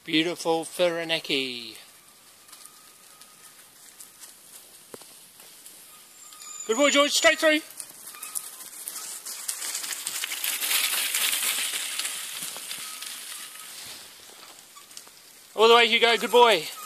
Beautiful Whirinaki. Good boy, George, straight through. All the way, Hugo, good boy.